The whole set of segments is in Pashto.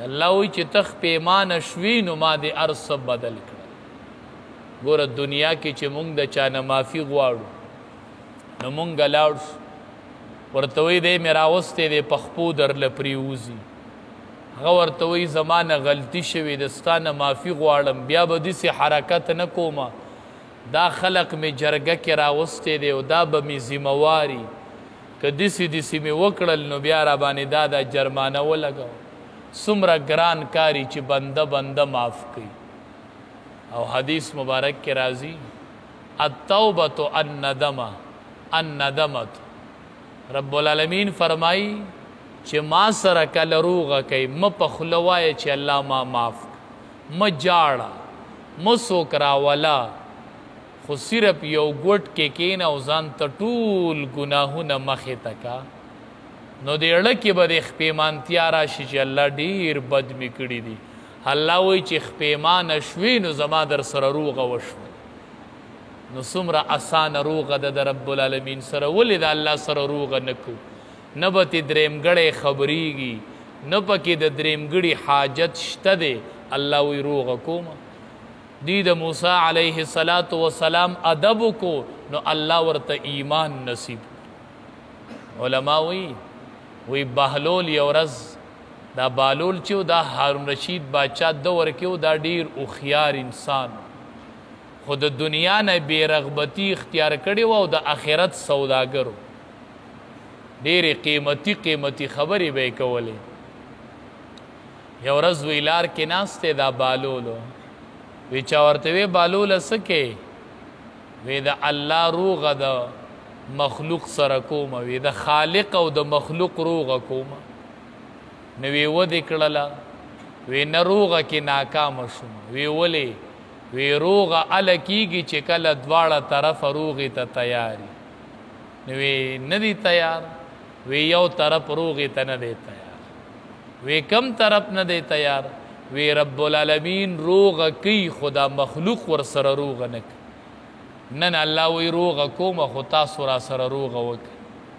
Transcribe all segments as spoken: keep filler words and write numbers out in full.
الله وی چې تخ پیمانه شوي نو ما دې هر څه بدل کړل. ګوره دنیا کې چې مونږ د چا نه معافي غواړو نو مونږ لاړ شو ورته وی دی مې راوستی دی په خپو درله پرېوځي. هغه ورته وی زما نه غلطي شوې ده ستا نه معافي غواړم بیا به داسې حرکت نه کومه. دا خلق مې جرګه کې راوستی دی او دا به مې ذمهواري که داسې داسې مې وکړل نو بیا را باندې دا دا جرمانه ولګوه. څومره ګران کاري چې بنده بنده معاف کوي. او حدیث مبارک کې راځي التوبة الندمه الندمت. رب العالمین فرمائی چې ما سره کله روغه کوي مه په خوله وایه چې الله ما معاف کړه، مه جاړه، مه څوک راوله، خو صرف یو ګوټ کې کښېنه او ځان ته ټول ګناهونه مخې ته کا. نو د اړه کې به د خپېمانتیا راشي چې الله ډېر بد مې کړي دي. الله وایي چې خپېمانه شوې نو زما در سره روغه وشوه. نو څومره اسانه روغه ده د رب العالمین سره. ولې د الله سره روغه نه کوو؟ نه به تې درېمګړی خبرېږي، نه پکې د درېمګړي حاجت شته دی. الله وی روغه کومه. دی د موسی علیه الصلاة والسلام ادب کو نو الله ورته ایمان نصیب. علما وی وی بهلول یو ورځ دا بالول چې دا هارون رشید باچا دور کې دا ډیر هوښیار انسان خو د دنیا نه بې رغبتي اختیار کړې وه او د آخرت سوداګر و. ډېرې قیمتي قیمتي خبرې به یې کولې. یو ورځ وی لار کې ناست دی دا بالول وی چا ورته وی بالوله څه کې؟ وی د الله روغه د مخلوق سره کومه، وی د خالق او د مخلوق روغه کومه. نو وی ودې کړله؟ وی نه روغه کې ناکامه شوم. وی ولې؟ وی روغه هله کېږي چې کله دواړه طرفه روغې ته تیاري. نو وی نه دی تیار؟ وی یو طرف روغې ته نه دی تیار. وی کم طرف نه دی تیار؟ وی رب العالمین روغه کوي خو دا مخلوق ور سره روغه نه کوي. نن الله وی روغه کومه خو تاسو را سره روغه وکړئ.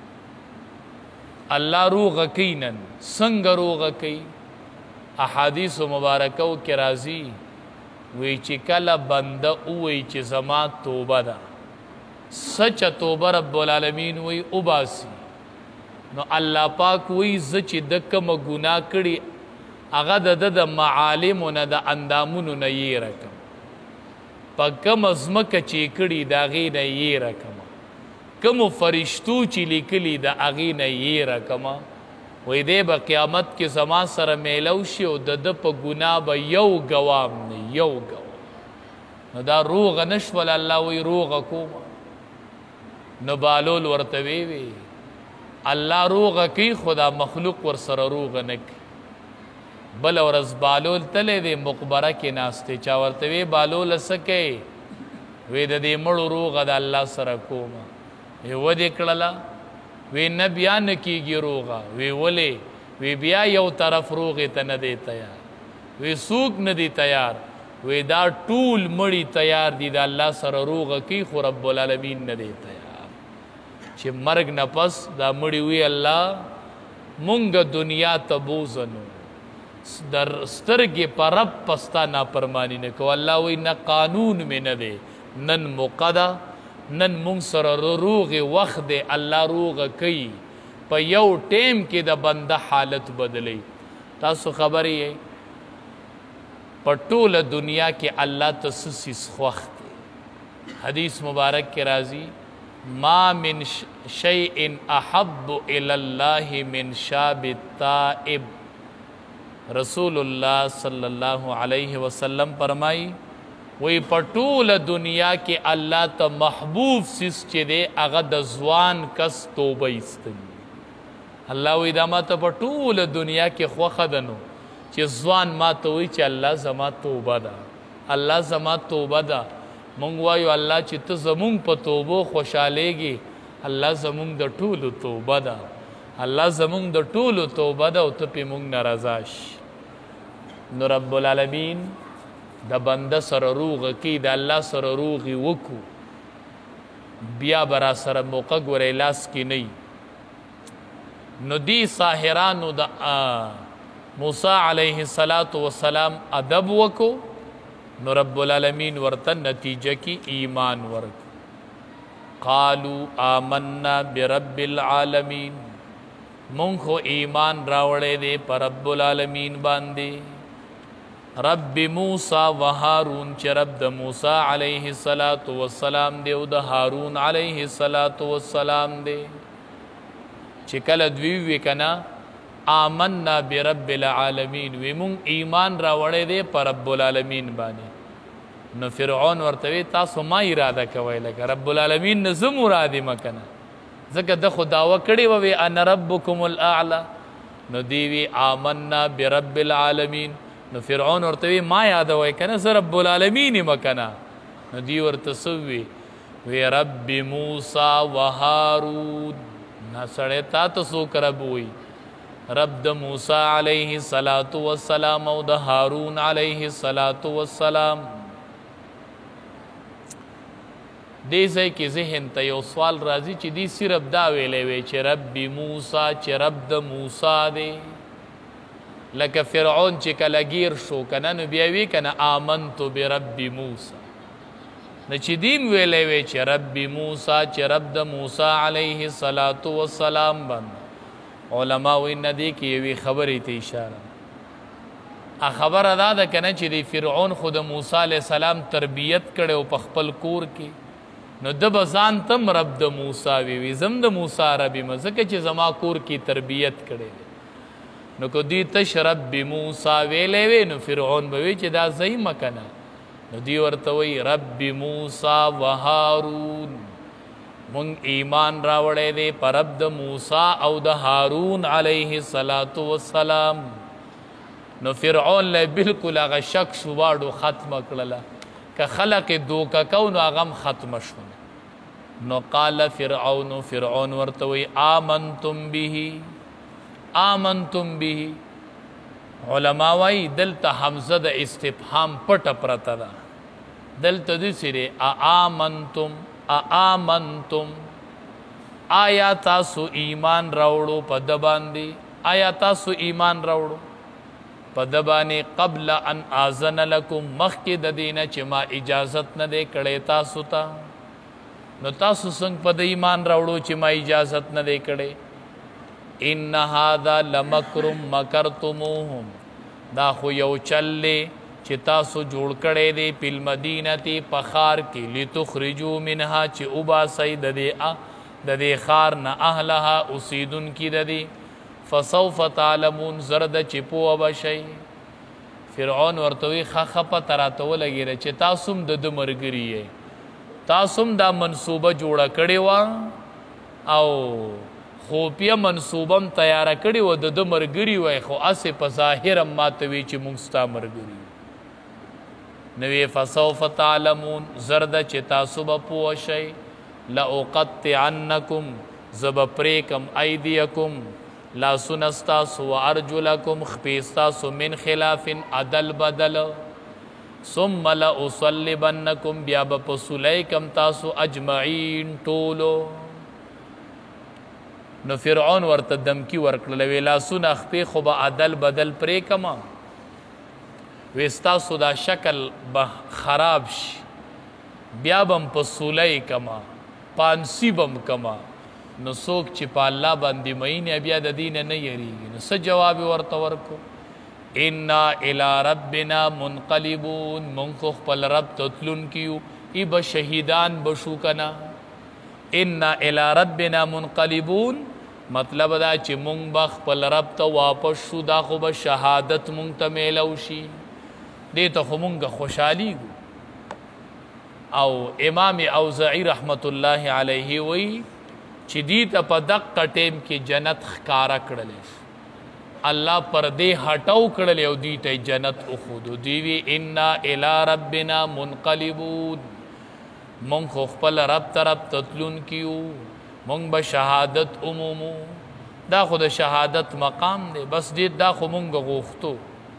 الله روغه کوي. نن څنګه روغه کوي؟ احادیثو مبارکو کې راځي وی چې کله بنده ووایي چې زما توبه ده، سچه توبه رب العالمین وی وباسي، نو الله پاک وی زه چې د کومه ګناه کړي هغه د ده د معالمو نه د اندامونو نه یېره کړم، په کومه ځمکه چې یې کړي د هغې نه یېره کړمه، کومو فرشتو چې لیکلي د هغې نه یېره کړمه. وی دی به قیامت کې زما سره میلو شي او د ده په ګناه به یو ګوام نه یو ګوام. نو دا روغه نه شول؟ الله وی روغه کومه. نو بالول ورته وی وی الله روغه کوي خو دا مخلوق ور سره روغه نه کوي. بله ورځ بالول تلی دی مقبره کې ناست دی. چا ورته وی بالوله څه کوې؟ وی د دې مړو روغه د الله سره کومه. وی ودې کړله؟ وی نه بیا نه کېږي روغه. وی ولې؟ وی بیا یو طرف روغې ته نه دی تیار. وی څوک نه دی تیار؟ وی دا ټول مړي تیار دي د الله سره روغه کوي خو رب العالمین نه دی تیار. چې مرګ نه پس دا مړي وی الله مونږ دنیا ته بوزنو در سترګې په رب پستا نافرمانی نه کوو. الله وی نه قانون مې نه دی، نن موقع ده، نن مونږ سره روغې وخت دی. الله روغه کوي په یو ټیم کې د بنده حالت بدلی. تاسو خبرې یې په ټوله دنیا کې الله ته څه څیز خوښ دی. حدیث مبارک کې راځي ما من شیء احب الی الله من شاب التائب. رسول الله صلی الله علیه وسلم فرمائی وی په ټوله دنیا کې الله ته محبوب څیز چې دی هغه د ځوان کس توبه ایستل. الله وی دا ما ته په ټوله دنیا کې خوښه ده نو چې ځوان ما ته وایي چې الله زما توبه ده، الله زما توبه ده. مونږ وایو الله چې ته زمونږ په توبو خوشحالیږي. الله زمونږ د ټولو توبه ده، الله زمونږ د ټولو توبه ده او ته پې مونږ نه رضا شي. نو رب العالمین د بنده سره روغه کوي. د الله سره روغې وکړو بیا به را سره موقع ګورئ لاس کې نه نو دی ساحرانو د موسی علیہ السلام ادب وکو نو رب العالمین ورته نتیجه کی ایمان ورک قالو آمنا برب العالمین مونږ خو ایمان راوړی دی په رب العالمین باندې رب موسی و هارون چې رب د موسی علیه السلام دی او د هارون علیه السلام دی چې کله دوی وی کنه آمنا برب العالمین وی مونږ ایمان راوړی دی په رب العالمین باندې نو فرعون ورته وی تاسو ما اراده کوئ لکه رب العالمین نه زه مراد یم کنه ځکه د خو دعوه کړې وه انا ربکم الاعلی نو دی وی آمنا برب العالمین نو فرعون ورته وی ما یادوئ کنه زه رب العالمین یم کنه نو دی ورته څه وی وی رب موسی و هارون نه سړی تا ته څوک رب وی رب د موسی علیه السلام او د هارون علیه السلام دې ځای کې ذهن ته یو سوال راځي چې دی صرف دا ویلی وی چې رب موسی چې رب د موسی دی لکه فرعون چې کله گیر شو کنه نو بیا وی کنه آمنتو برب موسی نو چې دیم ویلی وی چې رب موسی چې رب د موسی علیه السلام باندې علماء وی ندی کې یوې خبرې ته اشاره خبره دا ده کنه چې دی فرعون خود موسی علیه السلام تربیت کړی او په خپل کور کې نو د به ځان تم رب د موسی وی وي زم د موسی رب یم ځکه چې زما کور کې تربیت کړی نو که دوی تش رب موسی ویلی وی نو فرعون به وی چې دا ځایمه کنه نو دوی ورته وی رب موسی و هارون مونږ ایمان راوړی دی په رب د موسی او د هارون علیه السلام نو فرعون له بلکل هغه شک شباړو ختمه کړله که خلق دوکه کو نو هغه هم ختمه شو نو قال فرعون فرعون ورته وی آمنتم به آمنتم به علما وایي دلته حمزه د استفهام پټه پرته ده دلته داسې دی آمنتم آمنتم آیا تاسو ایمان راوړو په ده باندې آیا تاسو ایمان راوړو په ده باندې قبل ان آذن لکم مخکې د دې نه چې ما اجازت نه دی کړی تاسو ته نو تاسو څنګه په ده ایمان راوړو چې ما اجازت نه دی کړی ان هذا لمکر مکرتموهم دا خو یو چل دی چې تاسو جوړ کړی دی په المدینه په ښار کې لتخرجو منها چې وباسئ د دې د دې ښار نه اهلها اوسیدونکي د دې فسوف تعلمون زرد چې پوه به شئ فرعون ورته وی ښه ښه پته راته ولګېده چې تاسو هم د ده ملګري یې تاسو هم دا منصوبه جوړه کړې وه او خوپیه منصوبه هم تیاره کړې وه د ده ملګري وی خو هسې په ظاهر هم ماته وی چې موږ ستا ملګري نوی فسوف تعلمون زرد چې تاسو به پوه شئ لأقطعنکم زه به پرېکم ایدیکم لاسونه ستاسو و ارجلکم خپې ستاسو من خلاف عدل بدل ثم لأصلبنکم بیا به په سولی کم تاسو اجمعین ټولو نو فرعون ورته دمکی ورکړله وی لاسونه خپې خو به عدل بدل پرېکمه وستاسو دا شکل به خراب شي بیا بم په سولی کما پانسی بم کما نو څوک چې په الله باندې مین بیا د دین نه یریږي نو څه جواب ورته ورکو انا الی ربنا منقلبون مونږ خپل رب ته تلونکي ای به شهیدان بشو کنه انا الی ربنا منقلبون مطلب دا چې مونږ به خپل رب ته واپس شو دا خو به شهادت مونږ ته میلو شي دې ته خو مونږ خوشحالیږو او امام اوزعی رحمت الله علیه وی چې دې ته په دقه ټیم کې جنت ښکاره کړلی الله پردې هټو کړلی او دې ته جنت وښودو دوی وی انا الی ربنا منقلبون مونږ خو خپل رب طرف ته تلونکي یو مونږ به شهادت عمومو دا خو د شهادت مقام دی بس دې دا خو مونږ غوښتو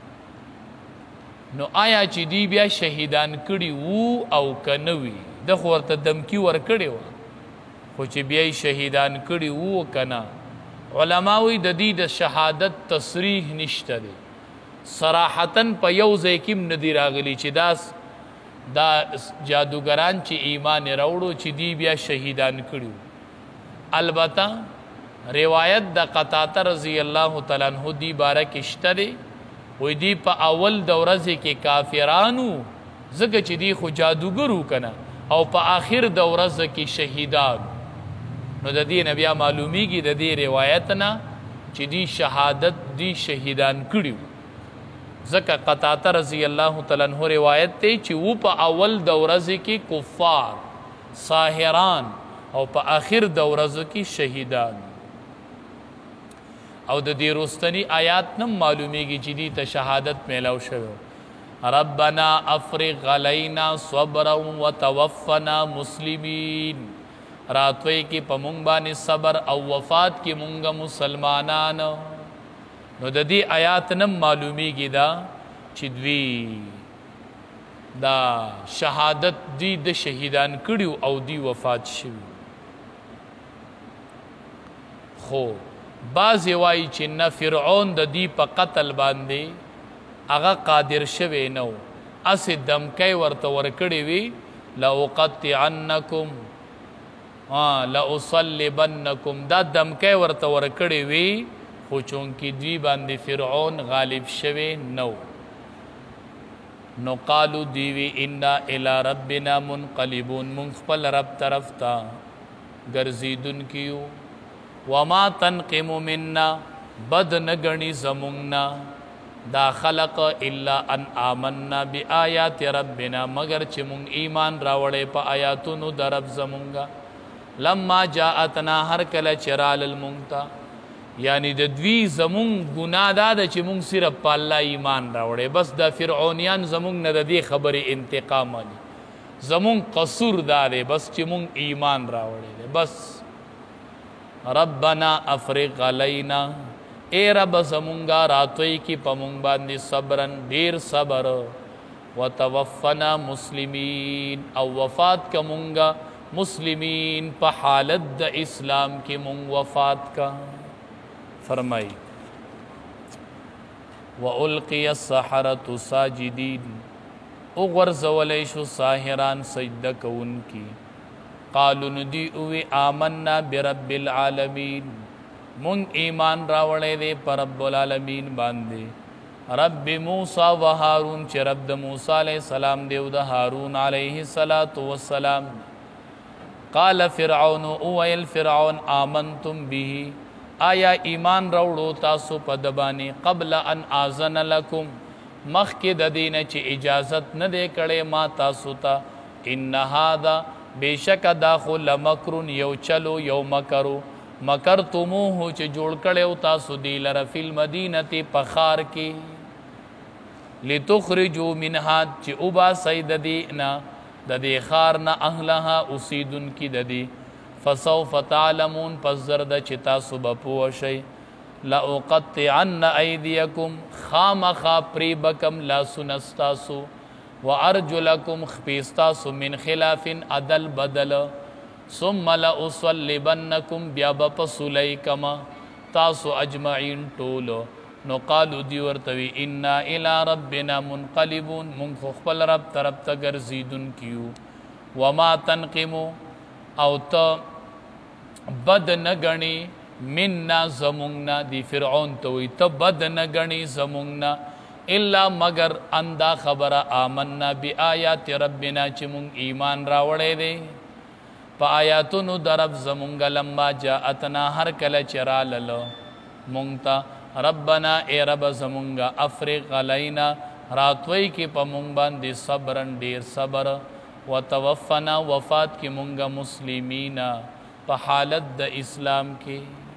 نو آیا چې دی بیا شهیدان کړي وو او که نه وي ده خو ورته دمکي ورکړې وه خو چې بیا یې شهیدان کړي وو که نه علما وایي د دې د شهادت تصریح نشته دی صراحتاً په یو ځای کې هم ندي راغلي چې دا دا جادوګران چې ایمان یې راوړو چې دی بیا شهیدان کړي. البته روایت د قتاده رضی الله تعالی عنہ دی باره کې شته دی، وی دی په اول د ورځې کې کافرانو ځکه چې دی خو جادوګرو کنه، او په آخر د ورځ کې شهیدان. نو د دې نه بیا معلومیږي د دې روایت نه چې دی شهادت دی شهیدان کړي. ځکه قتاده رضی الله تعالی عنہ روایت دی چې و په اول د ورځې کې کفار ساحران او په آخر د ورځ کې شهیدان. او د دې رستنی آیات نم معلومیږي چې دی ته شهادت میلاو شوی. ربنا افرغ علینا صبرا وتوفنا مسلمین، راتوی کې په مونږ باندې صبر او وفات کې مونږ مسلمانان. نو د دې آیات نم معلومیږي دا چې دوی دا شهادت دی د شهیدان کړیو او دی وفات شوی. خو بعضې وایي چې نه فرعون د دی په قتل باندې هغه قادر شوی نه و، هسې دمکی ورته ورکړې وي لأقطعنکم لأصلبنکم، دا دمکی ورته ورکړې وي، خو چونکې دوی باندې فرعون غالب شوی نه و. نو قالو دیوی انا الی ربنا منقلبون، مونږ خپل رب طرف ته ګرځېدونکي یو. وما تنقم منا، بد نگنی زمونگنا دا خلق الا ان آمنا بی آیات ربنا، مگر چی مونگ ایمان راوڑے پا آیاتونو در رب زمونگا. لما جاعتنا ہر کل چرال المونگتا، یعنی دا دوی زمونگ گناہ دادا چی مونگ صرف پا اللہ ایمان راوڑے، بس دا فرعونیان زمونگ نا دا دی خبر انتقام آلی، زمونگ قصور دادے بس چی مونگ ایمان راوڑے دے بس. ربنا افرغ علینا، اے رب زمونگا راتوی کی پمونگ باندی صبرن دیر صبر، وتوفنا مسلمین، او وفات کا مونگا مسلمین پا حالت دا اسلام کی مونگ وفات کا. فرمائی وَأُلْقِيَ السَّحَرَةُ سَاجِدِينَ، اغورز ولیشو ساحران سجدہ کون کی. قالوا ندی اوی آمنا برب العالمین، مونگ ایمان راوڑے دے پر رب العالمین باندے. رب موسیٰ و ہارون، چھ رب دا موسیٰ علیہ السلام دے و دا ہارون علیہ السلام. قال فرعون، اویل فرعون آمنتم بھی، آیا ایمان روڑو تاسو پدبانی قبل ان آزن لکم، مخی ددین چھ اجازت ندے کڑے ما تاسو تا. ان هذا، بے شک داخو لمکرن، یو چلو یو مکرو، مکرتموہو چھ جوڑ کڑے و تاسو دی لرفی المدینتی پخار کی. لتخرجو منہا، چھ ابا سید دینا ددی خارنا اہلہا اسیدن کی ددی. فسوف تعلمون، پس زرد چھ تاسو بپوشی. لأقطعن ایدیکم، خامخا پریبکم لا سنستاسو. وَأَرْجُلَكُمْ خْپِسْتَاسُ مِنْ خِلَافٍ عدل بدل. ثُمَّ لَأُصَلِّبَنَّكُمْ، بیابا سُلَيْكَمَا تاسو اجمعین ٹولو. نو قالو دیورتوی اِنَّا إِلَىٰ رَبِّنَا مُنْقَلِبُونَ، مُنْخ خپل رب طرف تگر زیدن کیو. وَمَا تَنْقِمُ، او تا بد نگنی مننا زمونگنا، دی فرعون توی تا بد نگنی زمونگنا، الا مگر اندا خبر آمنا بی آیات ربنا چی مونگ ایمان راوڑے دے پا آیاتونو درب زمونگا. لما جاعتنا ہر کل چراللو مونگتا. ربنا اے رب زمونگا افرغ علینا، راتوئی کی پا مونگ باندی صبرن دیر صبر. وتوفنا، وفات کی مونگا مسلمین پا حالت دا اسلام کی.